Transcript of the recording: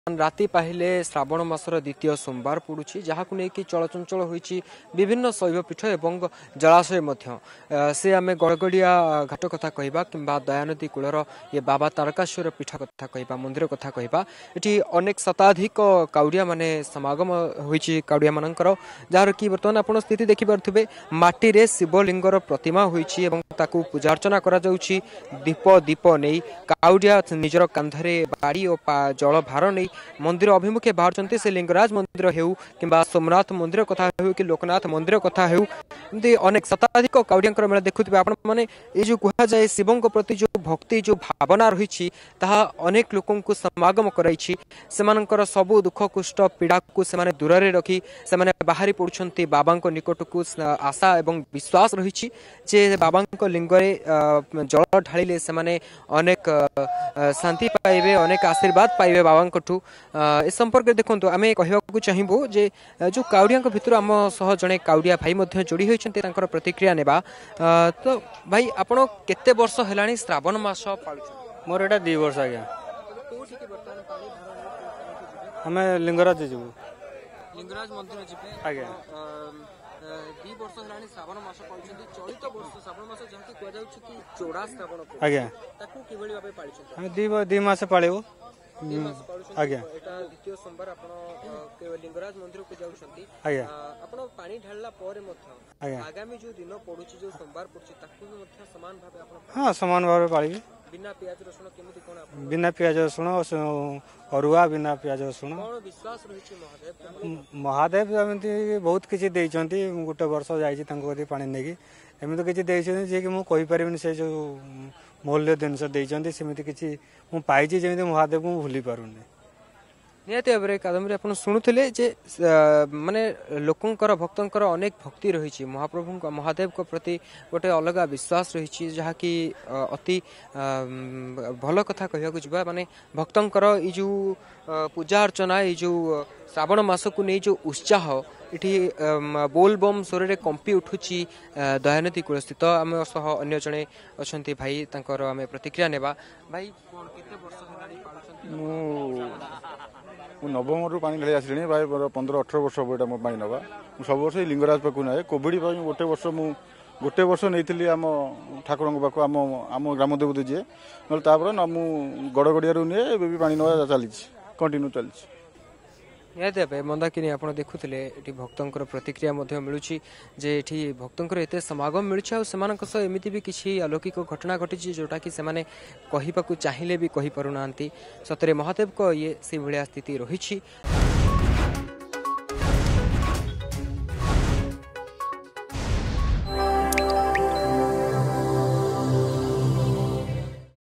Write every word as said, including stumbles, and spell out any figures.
राति पाहिले श्रावण मासर द्वितीय सोमवार पड़ुछि जहाँ को लेकिन चलचंचल होइछि विभिन्न शैवपीठ एवं जलाशय मध्य से आम गड़गड़िया घाट कथा कहबा किंबा दयानदी कूलर ये बाबा तारकाश्वर पीठ कथा कहबा मंदिर कथा कहबा एठी अनेक शताधिक काउडिया माने समागम होइछि काउडिया मानकर जार कि वर्तमान आपण स्थिति देखि पारथुबे माटी रे शिवलिंगर प्रतिमा होइछि एवं ताकू पूजा अर्चना करा जाउछि दीप दीप नै काउडिया निजर कांधरे बाड़ी और जल भार नहीं मंदिर अभिमुखे बाहर से लिंगराज मंदिर हेउ किंबा सोमनाथ मंदिर कथा हेउ कि लोकनाथ मंदिर कथा हेउ एमती अनेक शताधिक काउडियांकर मेला देखुथिबे आपण माने ए जो कहा जाए शिवों प्रति जो भक्ति जो भावना रही ताहा अनेक लोकों को समागम कराइछि सेमानकर सबु दुख कुष्ट पीड़ा को सेमाने दूर रे रखी सेमाने बाहरी पड़ुछंती बाबांको निकट को आशा एवं विश्वास रही जे बाबांको लिंगरे जल ढालिले सेमाने अनेक शांति पाइबे अनेक आशीर्वाद पाइबे बाबांकठू ए संपर्क देखंतु आमे कहबाकू चाहिबो जे जो काउडियांक भितर आम सह जणे काउडिया भाई मध्ये जोड़ी होइछन्ते तांकर प्रतिक्रिया नेबा तो भाई आपण केते वर्ष हेलाणी श्रावण मास पाळुछ मोर एटा दो वर्ष आज्ञा हमें लिंगराज जेबू लिंगराज मंदिर जिबे आज्ञा दो वर्ष हेलाणी श्रावण मास पाळुछन्ते चलित वर्ष श्रावण मास जहाकी कोआ जाउछ कि चोड़ा श्रावण आज्ञा ताकू किबळी भाबे पाळुछन्ते हम दो दो मास पाळेबो आज्ञा एटा द्वितीय सोमवार आपण लिंगराज मंदिर को जाउछन्ती आज्ञा आपण पानी ढालला परे मध्य आज्ञा आगामी जो दिन पड़ुछि जो सोमवार पड़ुछि ताकू मध्य समान भाबे आपण हां समान भाबे पाळिबी बिना प्याज रसुण केमिति कोन आपण बिना प्याज रसुण अरुआ बिना प्याज रसुण कोन विश्वास रहिछि महादेव महादेव एमती बहुत किछि देइछन्ती गुटे वर्ष जाइछि तांको कति पानी नेकी एमती किछि देइछन्ती जे कि मु कहि परिबिन से जो मूल्य जिनस देइछन्ती सेमिति किछि मु पाइछि जेमिति महादेव को भूली पारुनी निहती भाव में कादम्बरी आप शुणुले जे माने लोकंकर भक्तंकर अनेक भक्ति रही महाप्रभु महादेव को प्रति गोटे अलग विश्वास रही जहाँकि अति भल कथा कहूँ जा माने भक्तंकर ये जो पूजा अर्चना ये जो श्रावण मास को नहीं जो उत्साह इठी बोल बम स्वर रे कंपी उठुची दयानदी कूल स्थित आम सह अन्य जड़े अच्छा भाई तांकर आम प्रतिक्रिया नेबा भाई केते वर्ष हेलाणी मु नवम रु पानी ढाली आसली भाई पंद्रह अठर वर्ष हम यहाँ पानी नवा सब वर्ष लिंगराज पाक नाए कोविड गोटे वर्ष मु गोटे वर्ष नहीं आम ठाकुर पाक आम आम ग्राम देवती जी ना मु गड़गड़िया निए भी पानी नवा चली कंटिन्यू चली निहती भाव मंदाकिनी आप देखुले ये भक्तंकर प्रतिक्रिया मिलूँ जे ये भक्तंकर एत समागम मिलूँ से एमती भी किसी अलौकिक घटना घटी जोटा कि से कहवाक चाहिए भी कही पारना सतरे महादेव को ये से भाया स्थिति रही।